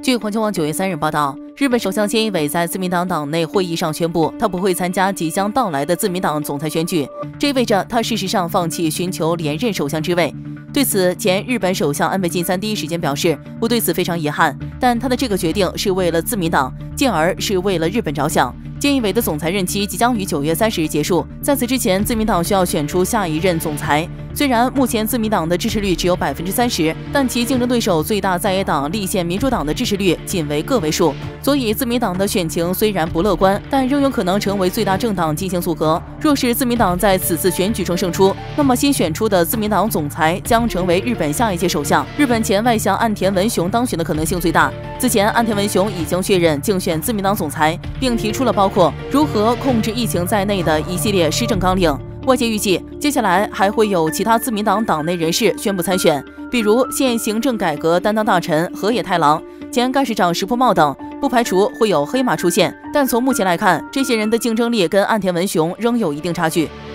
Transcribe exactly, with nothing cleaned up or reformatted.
据环球网九月三日报道，日本首相菅义伟在自民党党内会议上宣布，他不会参加即将到来的自民党总裁选举，这意味着他事实上放弃寻求连任首相之位。对此，前日本首相安倍晋三第一时间表示，我对此非常遗憾，但他的这个决定是为了自民党，进而是为了日本着想。菅义伟的总裁任期即将于九月三十日结束，在此之前，自民党需要选出下一任总裁。虽然目前自民党的支持率只有百分之三十，但其竞争对手最大在野党立宪民主党的支持率仅为个位数，所以自民党的选情虽然不乐观，但仍有可能成为最大政党进行组阁。若是自民党在此次选举中胜出，那么新选出的自民党总裁将成为日本下一届首相。日本前外相岸田文雄当选的可能性最大。此前，岸田文雄已经确认竞选自民党总裁，并提出了包括如何控制疫情在内的一系列施政纲领。外界预计，接下来还会有其他自民党党内人士宣布参选，比如现行政改革担当大臣河野太郎、前干事长石破茂等，不排除会有黑马出现。但从目前来看，这些人的竞争力跟岸田文雄仍有一定差距。